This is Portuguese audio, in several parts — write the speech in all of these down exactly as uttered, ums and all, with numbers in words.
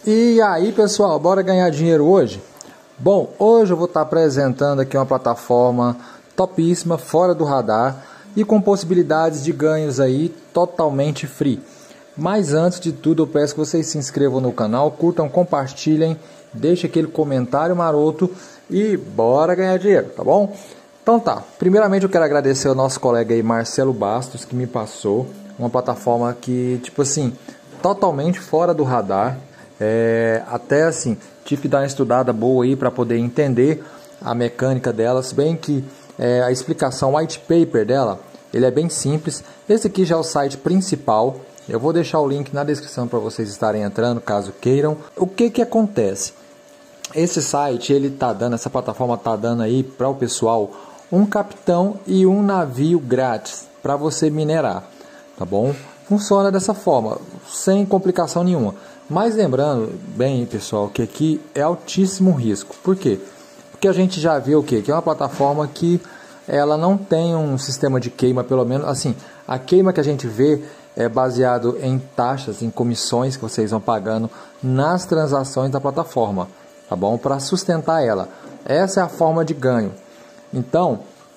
E aí, pessoal, bora ganhar dinheiro hoje? Bom, hoje eu vou estar apresentando aqui uma plataforma topíssima, fora do radar e com possibilidades de ganhos aí totalmente free. Mas antes de tudo, eu peço que vocês se inscrevam no canal, curtam, compartilhem, deixem aquele comentário maroto e bora ganhar dinheiro, tá bom? Então tá, primeiramente eu quero agradecer ao nosso colega aí, Marcelo Bastos, que me passou uma plataforma que, tipo assim, totalmente fora do radar. É, até assim, tive que dar uma estudada boa aí para poder entender a mecânica dela, se bem que é, a explicação white paper dela, ele é bem simples. Esse aqui já é o site principal, eu vou deixar o link na descrição para vocês estarem entrando, caso queiram. O que que acontece? Esse site, ele tá dando, essa plataforma tá dando aí para o pessoal um capitão e um navio grátis para você minerar, tá bom? Funciona dessa forma, sem complicação nenhuma. Mas lembrando bem, pessoal, que aqui é altíssimo risco. Por quê? Porque a gente já viu o quê? Que é uma plataforma que ela não tem um sistema de queima, pelo menos assim. A queima que a gente vê é baseado em taxas, em comissões que vocês vão pagando nas transações da plataforma, tá bom? Para sustentar ela. Essa é a forma de ganho. Então,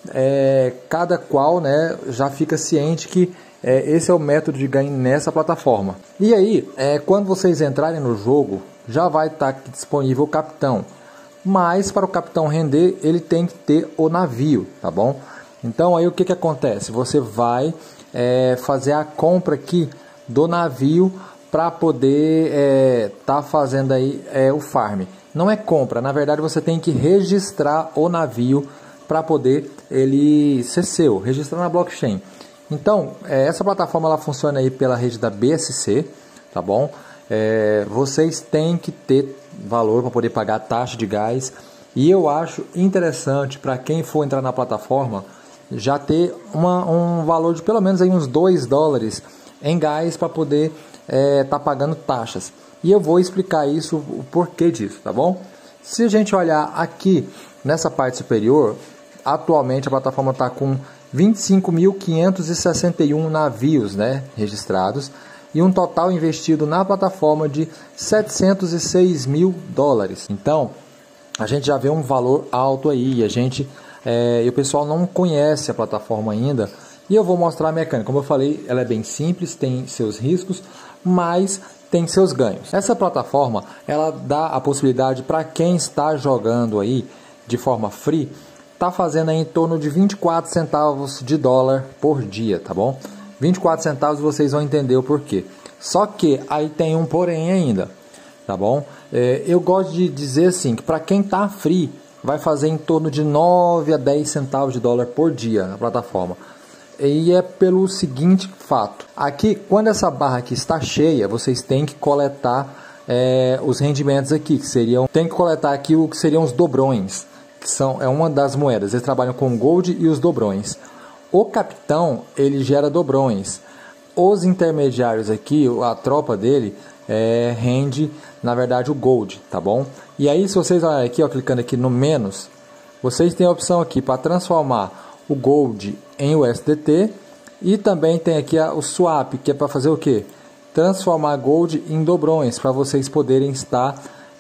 é, cada qual, né, já fica ciente que É, esse é o método de ganho nessa plataforma. E aí, é, quando vocês entrarem no jogo, já vai estar disponível o capitão. Mas para o capitão render, ele tem que ter o navio, tá bom? Então aí o que, que acontece? Você vai é, fazer a compra aqui do navio para poder é, tá fazendo aí é, o farm. Não é compra, na verdade você tem que registrar o navio para poder ele ser seu, registrar na blockchain. Então, essa plataforma ela funciona aí pela rede da B S C, tá bom? É, vocês têm que ter valor para poder pagar a taxa de gás. E eu acho interessante para quem for entrar na plataforma já ter uma, um valor de pelo menos aí uns dois dólares em gás para poder é, tá pagando taxas. E eu vou explicar isso, o porquê disso, tá bom? Se a gente olhar aqui nessa parte superior, atualmente a plataforma está com vinte e cinco mil quinhentos e sessenta e um navios, né, registrados e um total investido na plataforma de setecentos e seis mil dólares. Então, a gente já vê um valor alto aí. A gente, é, e o pessoal não conhece a plataforma ainda. E eu vou mostrar a mecânica. Como eu falei, ela é bem simples, tem seus riscos, mas tem seus ganhos. Essa plataforma, ela dá a possibilidade para quem está jogando aí de forma free, tá fazendo aí em torno de vinte e quatro centavos de dólar por dia, tá bom? vinte e quatro centavos, vocês vão entender o porquê. Só que aí tem um porém ainda, tá bom? É, eu gosto de dizer assim, que para quem tá free, vai fazer em torno de nove a dez centavos de dólar por dia na plataforma. E é pelo seguinte fato. Aqui, quando essa barra aqui está cheia, vocês têm que coletar é, os rendimentos aqui, que seriam... Tem que coletar aqui o que seriam os dobrões. Que são, é uma das moedas, eles trabalham com gold e os dobrões. O capitão, ele gera dobrões. Os intermediários aqui, a tropa dele, é, rende, na verdade, o gold, tá bom? E aí, se vocês olharem aqui, ó, clicando aqui no menos, vocês têm a opção aqui para transformar o gold em U S D T e também tem aqui a, o swap, que é para fazer o quê? Transformar gold em dobrões, para vocês poderem estar...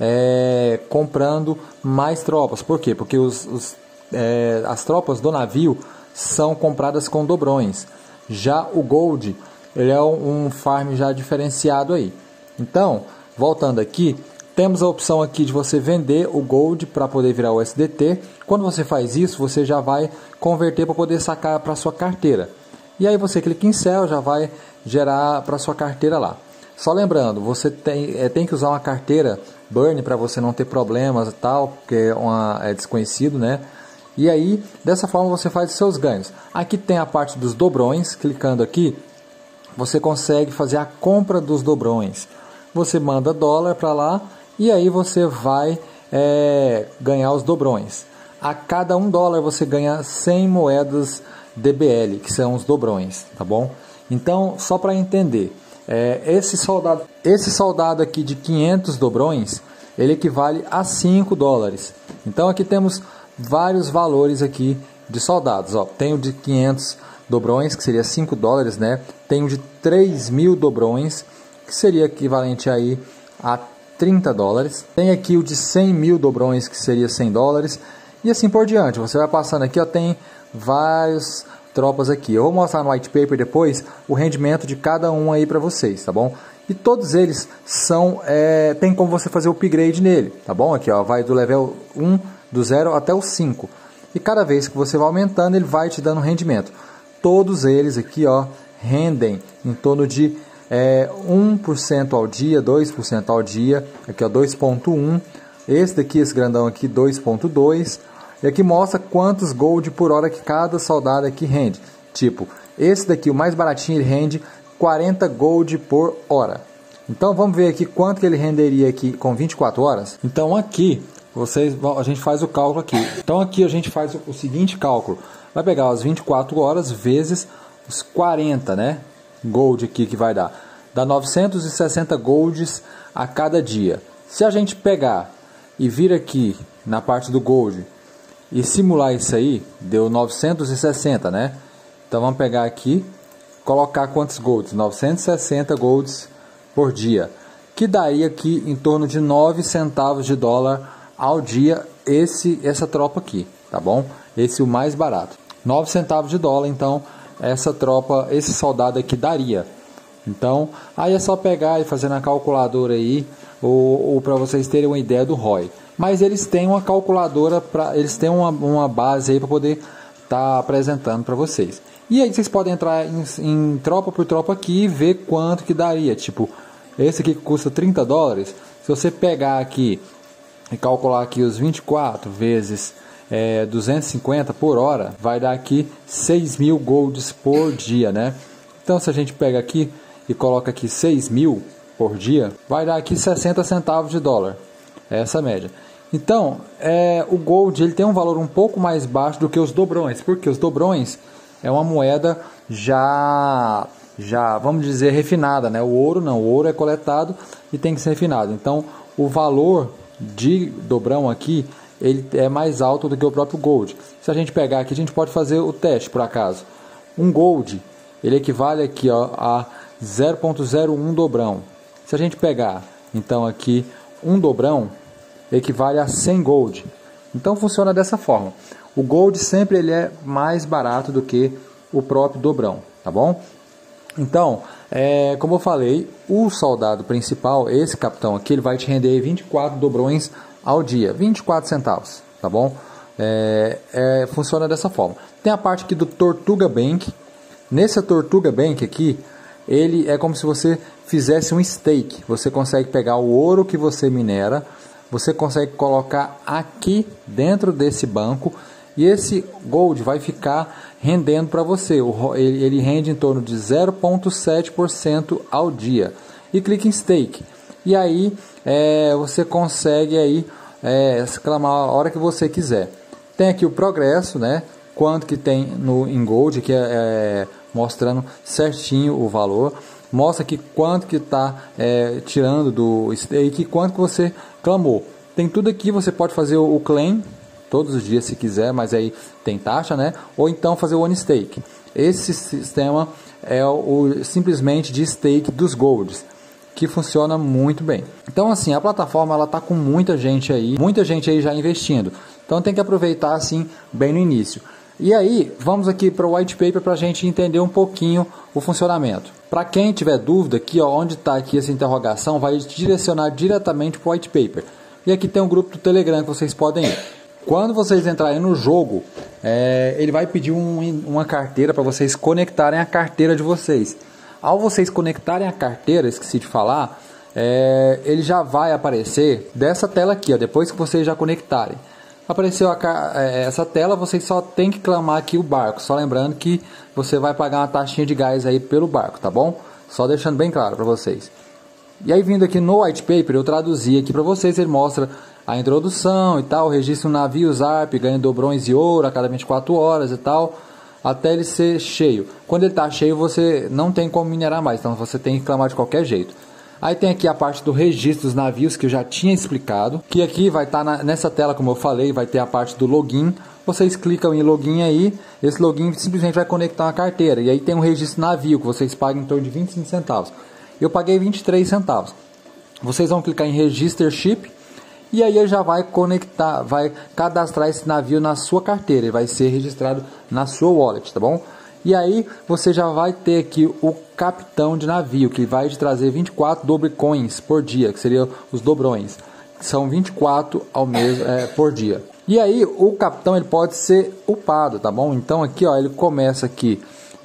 É, comprando mais tropas. Por quê? Porque os, os, é, as tropas do navio são compradas com dobrões. Já o gold, ele é um, um farm já diferenciado aí. Então, voltando aqui, temos a opção aqui de você vender o gold para poder virar o U S D T. Quando você faz isso, você já vai converter para poder sacar para sua carteira. E aí você clica em Sell, já vai gerar para sua carteira lá. Só lembrando, você tem, é, tem que usar uma carteira Burn para você não ter problemas e tal, porque é, uma, é desconhecido, né? E aí, dessa forma você faz os seus ganhos. Aqui tem a parte dos dobrões, clicando aqui, você consegue fazer a compra dos dobrões. Você manda dólar para lá e aí você vai é, ganhar os dobrões. A cada um dólar você ganha cem moedas D B L, que são os dobrões, tá bom? Então, só para entender... É, esse soldado, esse soldado aqui de quinhentos dobrões, ele equivale a cinco dólares. Então aqui temos vários valores aqui de soldados. Ó, tem o de quinhentos dobrões, que seria cinco dólares, né? Tem o de três mil dobrões, que seria equivalente aí a trinta dólares. Tem aqui o de cem mil dobrões, que seria cem dólares. E assim por diante. Você vai passando aqui, ó, tem várias tropas aqui. Eu vou mostrar no white paper depois o rendimento de cada um aí para vocês, tá bom? E todos eles são, é, tem como você fazer o upgrade nele, tá bom? Aqui, ó, vai do level um, do zero até o cinco. E cada vez que você vai aumentando, ele vai te dando rendimento. Todos eles aqui, ó, rendem em torno de é, um por cento ao dia, dois por cento ao dia. Aqui, ó, dois ponto um. Esse daqui, esse grandão aqui, dois ponto dois. E aqui mostra quantos gold por hora que cada soldado aqui rende. Tipo, esse daqui, o mais baratinho, ele rende quarenta gold por hora. Então vamos ver aqui quanto que ele renderia aqui com vinte e quatro horas. Então aqui vocês, a gente faz o cálculo aqui. Então aqui a gente faz o seguinte cálculo. Vai pegar as vinte e quatro horas vezes os quarenta, né? Gold aqui que vai dar. Dá novecentos e sessenta golds a cada dia. Se a gente pegar e vir aqui na parte do gold e simular isso aí, deu novecentos e sessenta, né? Então vamos pegar aqui, colocar quantos golds? novecentos e sessenta golds por dia, que daria aqui em torno de nove centavos de dólar ao dia, esse essa tropa aqui, tá bom? Esse é o mais barato, nove centavos de dólar. Então essa tropa, esse soldado aqui daria. Então aí é só pegar e fazer na calculadora aí, ou, ou para vocês terem uma ideia do R O I. Mas eles têm uma calculadora, para eles têm uma, uma base aí para poder estar tá apresentando para vocês. E aí vocês podem entrar em, em tropa por tropa aqui e ver quanto que daria. Tipo, esse aqui que custa trinta dólares, se você pegar aqui e calcular aqui os vinte e quatro vezes é, duzentos e cinquenta por hora, vai dar aqui seis mil golds por dia, né? Então se a gente pega aqui e coloca aqui seis mil por dia, vai dar aqui sessenta centavos de dólar. É essa a média. Então, é, o gold ele tem um valor um pouco mais baixo do que os dobrões, porque os dobrões é uma moeda já, já vamos dizer, refinada, né? O ouro não, o ouro é coletado e tem que ser refinado. Então, o valor de dobrão aqui, ele é mais alto do que o próprio gold. Se a gente pegar aqui, a gente pode fazer o teste, por acaso. Um gold, ele equivale aqui, ó, a zero ponto zero um dobrão. Se a gente pegar, então, aqui, um dobrão, equivale a cem gold. Então, funciona dessa forma. O gold sempre ele é mais barato do que o próprio dobrão, tá bom? Então, é, como eu falei, o soldado principal, esse capitão aqui, ele vai te render vinte e quatro dobrões ao dia, vinte e quatro centavos, tá bom? É, é, funciona dessa forma. Tem a parte aqui do Tortuga Bank. Nesse Tortuga Bank aqui, ele é como se você fizesse um stake. Você consegue pegar o ouro que você minera, você consegue colocar aqui dentro desse banco e esse gold vai ficar rendendo para você. Ele, ele rende em torno de zero ponto sete por cento ao dia. E clique em stake. E aí é, você consegue aí é, exclamar a hora que você quiser. Tem aqui o progresso, né? Quanto que tem no, em gold, que é, é mostrando certinho o valor. Mostra aqui quanto que está é, tirando do stake e quanto que você clamou. Tem tudo aqui, você pode fazer o claim todos os dias se quiser, mas aí tem taxa, né? Ou então fazer o one stake. Esse sistema é o simplesmente de stake dos golds, que funciona muito bem. Então assim, a plataforma ela tá com muita gente aí, muita gente aí já investindo. Então tem que aproveitar assim bem no início. E aí, vamos aqui para o white paper para a gente entender um pouquinho o funcionamento. Para quem tiver dúvida, aqui ó, onde está aqui essa interrogação, vai direcionar diretamente para o white paper. E aqui tem um grupo do Telegram que vocês podem ir. Quando vocês entrarem no jogo, é, ele vai pedir um, uma carteira para vocês conectarem a carteira de vocês. Ao vocês conectarem a carteira, esqueci de falar, é, ele já vai aparecer dessa tela aqui, ó, depois que vocês já conectarem. Apareceu a, essa tela, vocês só tem que clamar aqui o barco. Só lembrando que você vai pagar uma taxinha de gás aí pelo barco, tá bom? Só deixando bem claro para vocês. E aí vindo aqui no white paper, eu traduzi aqui para vocês, ele mostra a introdução e tal, registro navios A R P, ganha dobrões e ouro a cada vinte e quatro horas e tal, até ele ser cheio. Quando ele está cheio, você não tem como minerar mais, então você tem que clamar de qualquer jeito. Aí tem aqui a parte do registro dos navios, que eu já tinha explicado, que aqui vai estar tá nessa tela, como eu falei, vai ter a parte do login. Vocês clicam em login aí, esse login simplesmente vai conectar uma carteira, e aí tem um registro navio, que vocês pagam em torno de vinte e cinco centavos. Eu paguei vinte e três centavos. vocês vão clicar em Register Ship e aí ele já vai conectar, vai cadastrar esse navio na sua carteira, ele vai ser registrado na sua wallet, tá bom? E aí você já vai ter aqui o capitão de navio, que vai te trazer vinte e quatro Dogecoins por dia, que seriam os dobrões, que são vinte e quatro ao mês, é, por dia. E aí o capitão ele pode ser upado, tá bom? Então aqui ó, ele começa aqui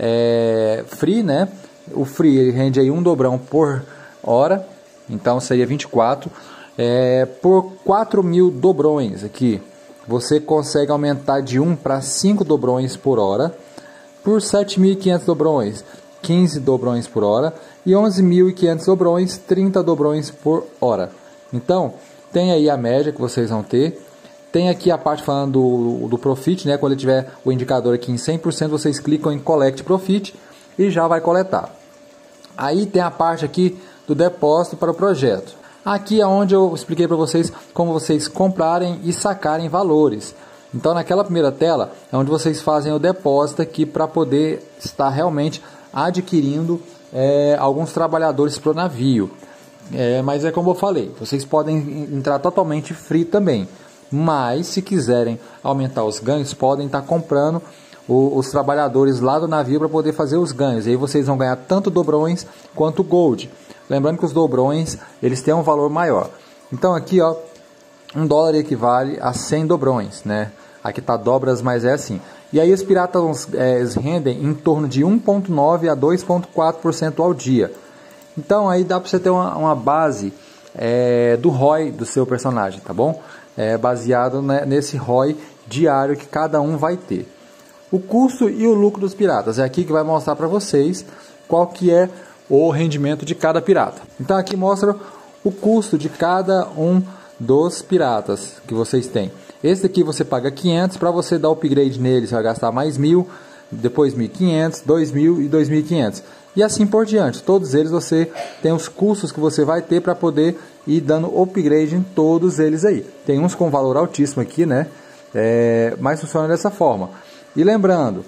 é, free, né? O free ele rende aí um dobrão por hora, então seria vinte e quatro. É, por quatro mil dobrões aqui, você consegue aumentar de um para cinco dobrões por hora. Por sete mil e quinhentos dobrões, quinze dobrões por hora. E onze mil e quinhentos dobrões, trinta dobrões por hora. Então, tem aí a média que vocês vão ter. Tem aqui a parte falando do, do Profit, né? Quando ele tiver o indicador aqui em cem por cento, vocês clicam em Collect Profit e já vai coletar. Aí tem a parte aqui do depósito para o projeto. Aqui é onde eu expliquei para vocês como vocês comprarem e sacarem valores. Então naquela primeira tela é onde vocês fazem o depósito aqui para poder estar realmente adquirindo é, alguns trabalhadores para o navio. É, mas é como eu falei, vocês podem entrar totalmente free também. Mas se quiserem aumentar os ganhos, podem estar comprando o, os trabalhadores lá do navio para poder fazer os ganhos. E aí vocês vão ganhar tanto dobrões quanto gold. Lembrando que os dobrões eles têm um valor maior. Então aqui ó, um dólar equivale a cem dobrões, né? Aqui tá dobras, mas é assim. E aí os piratas é, rendem em torno de um vírgula nove a dois vírgula quatro por cento ao dia. Então aí dá para você ter uma, uma base é, do R O I do seu personagem, tá bom? É, baseado né, nesse R O I diário que cada um vai ter. O custo e o lucro dos piratas é aqui que vai mostrar para vocês qual que é o rendimento de cada pirata. Então aqui mostra o custo de cada um dos piratas que vocês têm. Esse aqui você paga quinhentos, para você dar upgrade nele você vai gastar mais mil, depois mil e quinhentos, dois mil e dois mil e quinhentos. E assim por diante. Todos eles você tem os custos que você vai ter para poder ir dando upgrade em todos eles aí. Tem uns com valor altíssimo aqui, né? É, mas funciona dessa forma. E lembrando,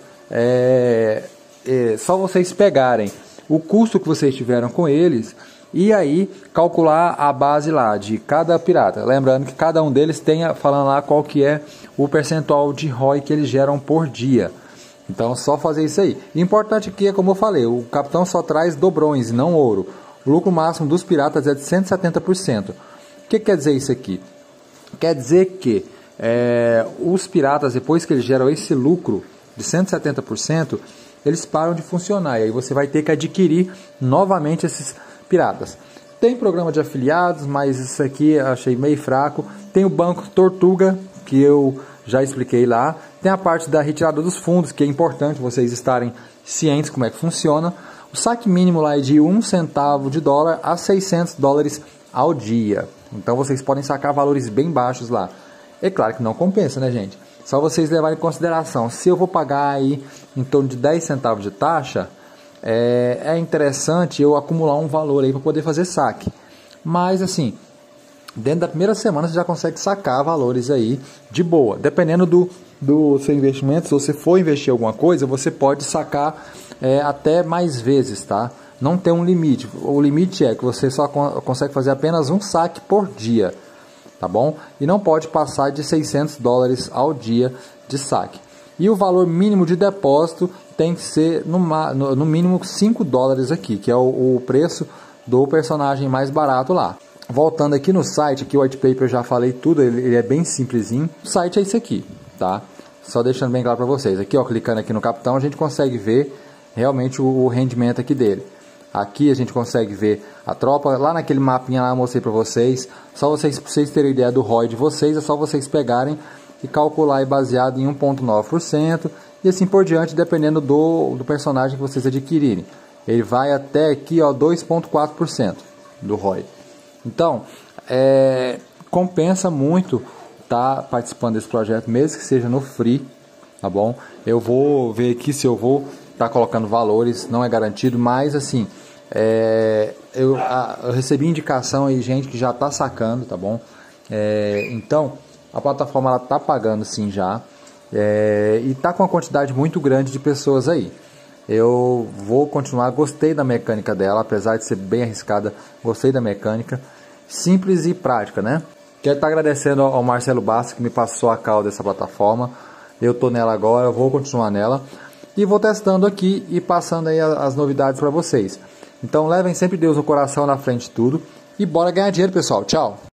é, é só vocês pegarem o custo que vocês tiveram com eles e aí calcular a base lá de cada pirata. Lembrando que cada um deles tenha falando lá qual que é o percentual de R O I que eles geram por dia. Então só fazer isso aí. Importante aqui é como eu falei, o capitão só traz dobrões e não ouro. O lucro máximo dos piratas é de cento e setenta por cento. O que quer dizer isso aqui? Quer dizer que é, os piratas, depois que eles geram esse lucro de cento e setenta por cento, eles param de funcionar. E aí você vai ter que adquirir novamente esses piratas. Tem programa de afiliados, mas isso aqui eu achei meio fraco. Tem o Banco Tortuga, que eu já expliquei lá. Tem a parte da retirada dos fundos, que é importante vocês estarem cientes como é que funciona. O saque mínimo lá é de um centavo de dólar a seiscentos dólares ao dia. Então vocês podem sacar valores bem baixos lá. É claro que não compensa, né, gente? Só vocês levarem em consideração. Se eu vou pagar aí em torno de dez centavos de taxa, é, é interessante eu acumular um valor aí para poder fazer saque. Mas assim, dentro da primeira semana você já consegue sacar valores aí de boa. Dependendo do, do seu investimento, se você for investir em alguma coisa, você pode sacar é, até mais vezes, tá? Não tem um limite. O limite é que você só consegue fazer apenas um saque por dia, tá bom? E não pode passar de seiscentos dólares ao dia de saque. E o valor mínimo de depósito tem que ser no, no, no mínimo cinco dólares aqui, que é o, o preço do personagem mais barato lá. Voltando aqui no site, aqui o white paper eu já falei tudo, ele, ele é bem simplesinho. O site é esse aqui, tá? Só deixando bem claro para vocês. Aqui, ó, clicando aqui no capitão, a gente consegue ver realmente o, o rendimento aqui dele. Aqui a gente consegue ver a tropa, lá naquele mapinha lá eu mostrei para vocês. Só vocês, para vocês terem ideia do R O I de vocês, é só vocês pegarem e calcular aí baseado em um vírgula nove por cento e assim por diante, dependendo do, do personagem que vocês adquirirem. Ele vai até aqui, ó, dois vírgula quatro por cento do R O I. Então, é, compensa muito estar tá participando desse projeto, mesmo que seja no free, tá bom? Eu vou ver aqui se eu vou estar tá colocando valores, não é garantido, mas assim, é, eu, a, eu recebi indicação aí, gente que já está sacando, tá bom? É, então, a plataforma ela tá pagando sim já, é, e tá com uma quantidade muito grande de pessoas aí. Eu vou continuar, gostei da mecânica dela, apesar de ser bem arriscada, gostei da mecânica. simples e prática, né? Quero estar agradecendo ao Marcelo Bastos que me passou a call dessa plataforma. Eu tô nela agora, eu vou continuar nela e vou testando aqui e passando aí as novidades para vocês. Então levem sempre Deus no coração, na frente de tudo, e bora ganhar dinheiro, pessoal. Tchau!